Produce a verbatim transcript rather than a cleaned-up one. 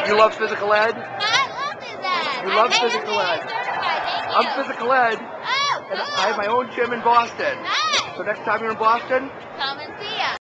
You love physical ed? I love Physed. You love I'm physical ed. certified. Thank you. I'm physical ed, Oh, and cool. I have my own gym in Boston. Nice. So next time you're in Boston, Come and see